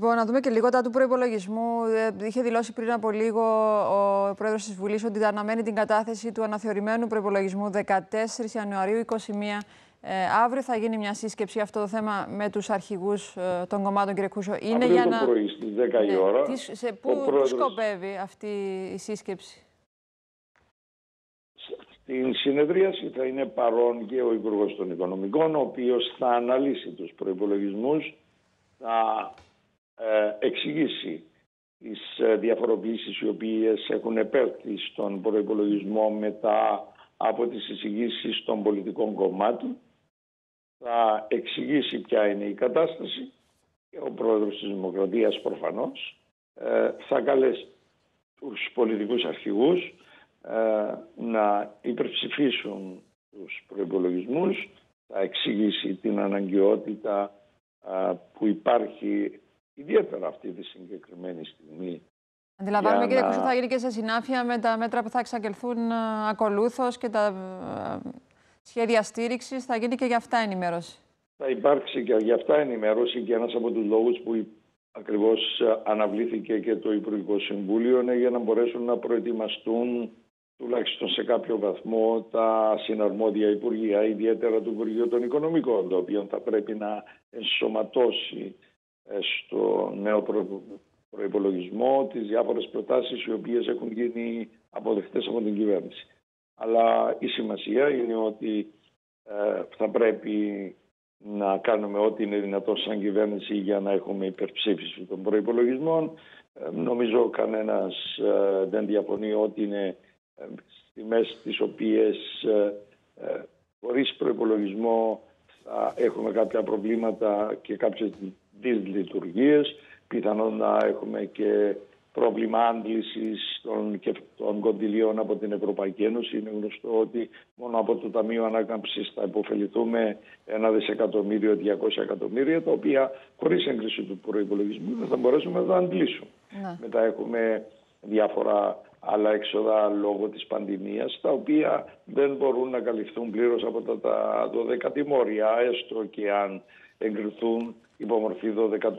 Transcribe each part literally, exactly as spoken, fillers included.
Λοιπόν, να δούμε και λίγο τα του προϋπολογισμού. Είχε δηλώσει πριν από λίγο ο πρόεδρος της Βουλής ότι αναμένει την κατάθεση του αναθεωρημένου προϋπολογισμού δεκατέσσερις Ιανουαρίου είκοσι μία. Ε, αύριο θα γίνει μια σύσκεψη αυτό το θέμα με τους αρχηγούς ε, των κομμάτων, κύριε Κούσο. Είναι αύριο για το να... πρωί στις δέκα η ώρα. Τι, σε, πού, πρόεδρος... πού σκοπεύει αυτή η σύσκεψη? Στην συνεδρίαση θα είναι παρόν και ο Υπουργός των Οικονομικών, ο οποίος θα αναλύσει τους προϋπολογισμούς, θα ε, εξηγήσει τις ε, διαφοροποιήσεις οι οποίες έχουν επέλθει στον προϋπολογισμό μετά από τις εισηγήσεις των πολιτικών κομμάτων, θα εξηγήσει ποια είναι η κατάσταση και ο πρόεδρος της Δημοκρατίας προφανώς ε, θα καλέσει τους πολιτικούς αρχηγούς ε, να υπερψηφίσουν τους προϋπολογισμούς, θα εξηγήσει την αναγκαιότητα ε, που υπάρχει ιδιαίτερα αυτή τη συγκεκριμένη στιγμή. Αντιλαμβάνομαι, κύριε να... Κούσο, θα γίνει και σε συνάφεια με τα μέτρα που θα εξαγγελθούν uh, ακολούθως και τα uh, σχέδια στήριξης. Θα γίνει και για αυτά ενημέρωση. Θα υπάρξει και για αυτά ενημέρωση, και ένας από τους λόγους που ακριβώς αναβλήθηκε και το Υπουργικό Συμβούλιο είναι για να μπορέσουν να προετοιμαστούν τουλάχιστον σε κάποιο βαθμό τα συναρμόδια Υπουργεία, ιδιαίτερα το Υπουργείο των Οικονομικών, το οποίο θα πρέπει να ενσωματώσει στο νέο προ... προϋπολογισμό τις διάφορες προτάσεις οι οποίες έχουν γίνει αποδεκτές από την κυβέρνηση. Αλλά η σημασία είναι ότι ε, θα πρέπει να κάνουμε ό,τι είναι δυνατό σαν κυβέρνηση για να έχουμε υπερψήφιση των προϋπολογισμών. Ε, νομίζω κανένας ε, δεν διαφωνεί ότι είναι ε, στιγμές τις οποίες ε, ε, χωρίς προϋπολογισμό θα έχουμε κάποια προβλήματα και κάποιες δυσλειτουργίες. Πιθανόν να έχουμε και πρόβλημα άντλησης των, των κονδυλίων από την Ευρωπαϊκή Ένωση. Είναι γνωστό ότι μόνο από το Ταμείο Ανάκαμψης θα υποφεληθούμε ένα δισεκατομμύριο, διακόσια εκατομμύρια, τα οποία χωρίς έγκριση του προϋπολογισμού δεν θα μπορέσουμε να τα αντλήσουμε. Ναι. Μετά έχουμε διάφορα άλλα έξοδα λόγω της πανδημίας, τα οποία δεν μπορούν να καλυφθούν πλήρως από τα, τα δώδεκα τιμώρια, έστω και αν εγκριθούν υπομορφή δώδεκα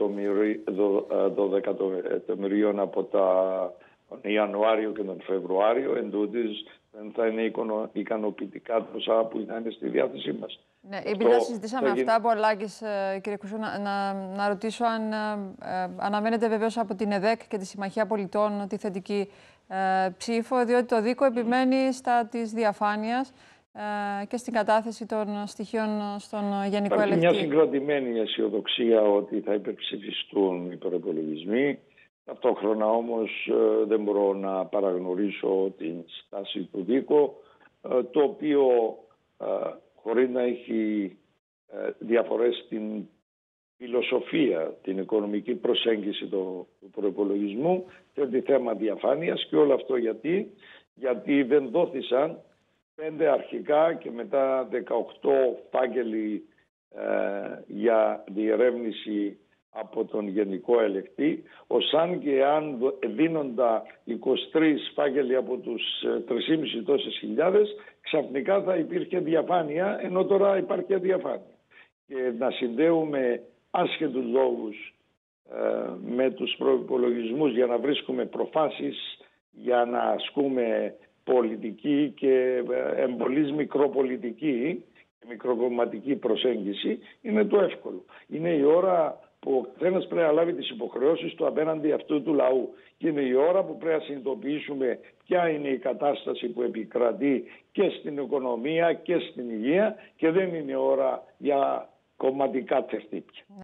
εκατομμυρίων από τα Ιανουάριο και τον Φεβρουάριο. Εν τούτης, δεν θα είναι ικανοποιητικά ποσά που θα είναι στη διάθεσή μας. Ναι, επειδή θα συζητήσαμε θα αυτά, Μπολάκης, κύριε Κούσο, να, να, να ρωτήσω αν ε, αναμένετε βεβαίως από την ΕΔΕΚ και τη Συμμαχία Πολιτών τη θετική ε, ψήφο, διότι το ΔΙΚΟ επιμένει στα της διαφάνειας και στην κατάθεση των στοιχείων στον Γενικό Ελεκτή. Υπάρχει μια συγκρατημένη αισιοδοξία ότι θα υπερψηφιστούν οι προϋπολογισμοί. Ταυτόχρονα όμως δεν μπορώ να παραγνωρίσω την στάση του ΔΙΚΟ, το οποίο χωρίς να έχει διαφορές στην φιλοσοφία, την οικονομική προσέγγιση του προϋπολογισμού, θέτει θέμα διαφάνειας. Και όλο αυτό γιατί, γιατί δεν δόθησαν πέντε αρχικά και μετά δεκαοκτώ φάκελοι ε, για διερεύνηση από τον Γενικό Ελεκτή, ως αν και αν δίνοντα είκοσι τρεις φάκελοι από τους τρεις και μισό τόσες χιλιάδες, ξαφνικά θα υπήρχε διαφάνεια, ενώ τώρα υπάρχει αδιαφάνεια. Και να συνδέουμε άσχετους λόγους ε, με τους προϋπολογισμούς για να βρίσκουμε προφάσεις, για να ασκούμε πολιτική και εμπολής μικροπολιτική, μικροκομματική προσέγγιση, είναι το εύκολο. Είναι η ώρα που ο καθένας πρέπει να λάβει τις υποχρεώσεις του απέναντι αυτού του λαού. Και είναι η ώρα που πρέπει να συνειδητοποιήσουμε ποια είναι η κατάσταση που επικρατεί και στην οικονομία και στην υγεία, και δεν είναι ώρα για κομματικά τερτύπια.